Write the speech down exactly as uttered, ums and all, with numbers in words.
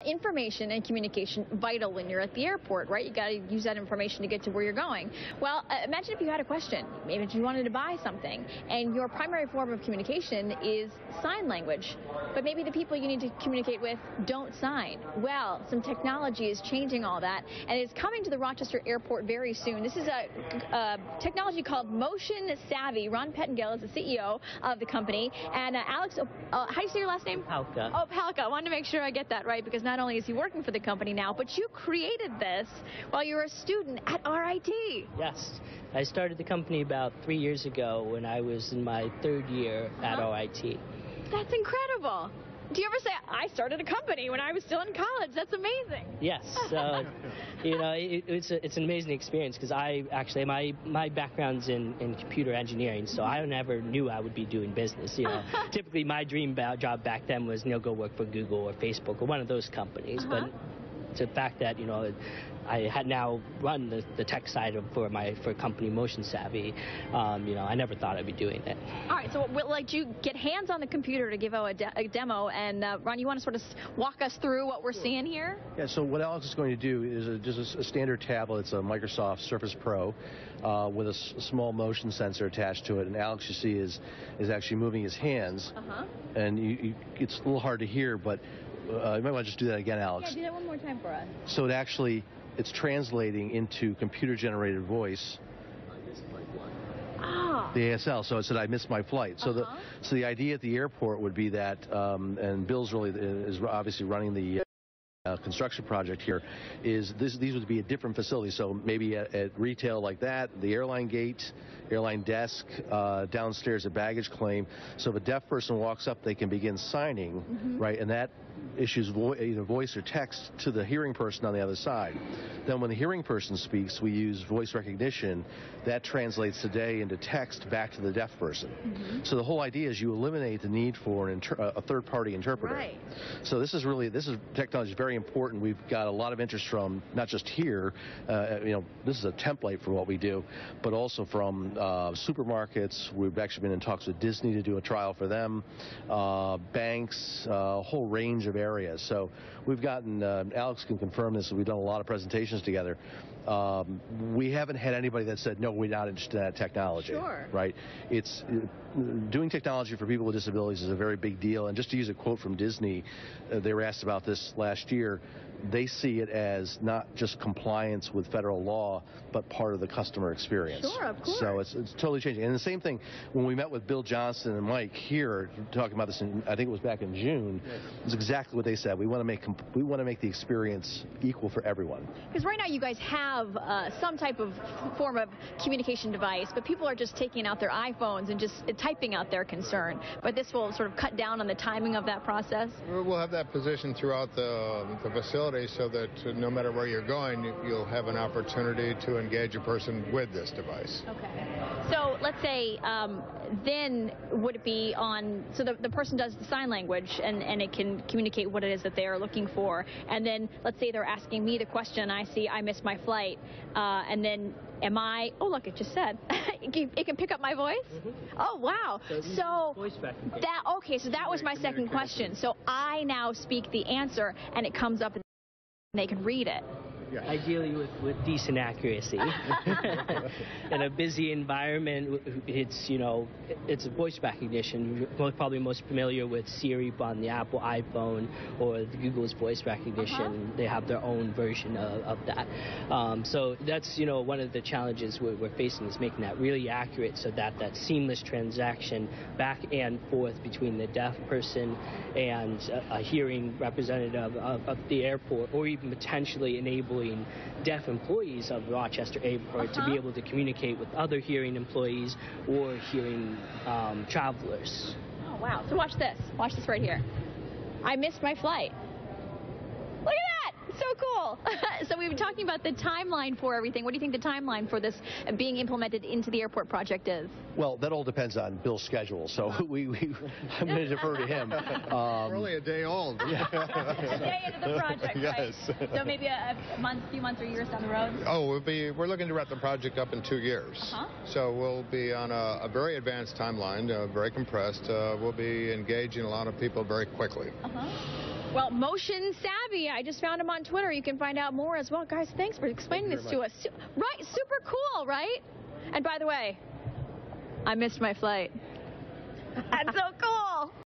information and communication vital when you're at the airport, right? You got to use that information to get to where you're going. Well, uh, imagine if you had a question, maybe if you wanted to buy something, and your primary form of communication is sign language, but maybe the people you need to communicate with don't sign. Well, some technology is changing all that, and it's coming to the Rochester Airport very soon. This is a, a technology called MotionSavvy. Ron Pettengill is the C E O of the company, and uh, Alex, uh, how do you say your last name? Opalka. Opalka. I wanted to make sure I get that right, because not only is he working for the company now, but you created this while you were a student at R I T. Yes. I started the company about three years ago when I was in my third year at Uh-huh. R I T. That's incredible. Do you ever say, I started a company when I was still in college? That's amazing. Yes. Uh, you know, it, it's, a, it's an amazing experience because I actually, my, my background's in, in computer engineering, so I never knew I would be doing business. You know, typically my dream job back then was, you know, go work for Google or Facebook or one of those companies. Uh-huh. But it's the fact that, you know, I had now run the, the tech side of, for my for company MotionSavvy. Um, you know, I never thought I'd be doing it. All right, so we'll let you get hands on the computer to give out a, de a demo. And uh, Ron, you want to sort of walk us through what we're seeing here? Yeah, so what Alex is going to do is a, just a, a standard tablet. It's a Microsoft Surface Pro uh, with a s small motion sensor attached to it. And Alex, you see, is, is actually moving his hands. Uh-huh. And you, you, it's a little hard to hear, but uh, you might want to just do that again, Alex. Yeah, do that one more time for us. So it actually, it's translating into computer-generated voice. Ah. The A S L. So it said, I missed my flight. So Uh-huh. the so the idea at the airport would be that, um, and Bill's really is obviously running the uh, construction project here, is this these would be a different facility. So maybe at, at retail like that, the airline gate, airline desk, uh, downstairs a baggage claim. So if a deaf person walks up, they can begin signing, Mm-hmm. right, and that issues vo either voice or text to the hearing person on the other side. Then when the hearing person speaks, we use voice recognition. That translates today into text back to the deaf person. Mm-hmm. So the whole idea is you eliminate the need for an inter a third-party interpreter. Right. So this is really, this is technology is very important. We've got a lot of interest from not just here, uh, you know, this is a template for what we do, but also from uh, supermarkets. We've actually been in talks with Disney to do a trial for them, uh, banks, uh, a whole range of areas. So we've gotten, uh, Alex can confirm this, we've done a lot of presentations together. Um, we haven't had anybody that said, no, we're not interested in that technology. Sure. Right? It's, uh, doing technology for people with disabilities is a very big deal. And just to use a quote from Disney, uh, they were asked about this last year. They see it as not just compliance with federal law, but part of the customer experience. Sure, of course. So it's, it's totally changing. And the same thing, when we met with Bill Johnson and Mike here, talking about this, in, I think it was back in June, yes. It's exactly what they said. We want to make we want to make the experience equal for everyone. Because right now you guys have uh, some type of form of communication device, but people are just taking out their iPhones and just typing out their concern. But this will sort of cut down on the timing of that process? We'll have that position throughout the, the facility so that uh, no matter where you're going, you'll have an opportunity to engage a person with this device. Okay. So let's say um, then would it be on, so the, the person does the sign language and, and it can communicate what it is that they are looking for. And then let's say they're asking me the question, I see I missed my flight, uh, and then am I, oh look, it just said, it, can, it can pick up my voice? Mm-hmm. Oh wow. So, so voice recognition. that, okay, so that was my second question. So I now speak the answer and it comes up and they can read it. Yeah. Ideally with, with decent accuracy. In a busy environment, it's, you know, it's voice recognition. You're probably most familiar with Siri on the Apple iPhone or Google's voice recognition. Uh-huh. They have their own version of, of that. Um, so that's, you know, one of the challenges we're, we're facing is making that really accurate so that that seamless transaction back and forth between the deaf person and a, a hearing representative of, of the airport, or even potentially enabling deaf employees of Rochester Airport uh-huh. to be able to communicate with other hearing employees or hearing um, travelers. Oh, wow. So watch this. Watch this right here. I missed my flight. Look at that. So cool. So we've been talking about the timeline for everything. What do you think the timeline for this being implemented into the airport project is? Well, that all depends on Bill's schedule. So we, we I'm going to defer to him. Um, We're only a day old. A day into the project, Yes. right? So maybe a, a month, few months or years down the road? Oh, we'll be, we're looking to wrap the project up in two years. Uh-huh. So we'll be on a, a very advanced timeline, uh, very compressed. Uh, we'll be engaging a lot of people very quickly. Uh-huh. Well, MotionSavvy, I just found him on Twitter. You can find out more as well. Guys, thanks for explaining this to us. Right, super cool, right? And by the way, I missed my flight. That's so cool.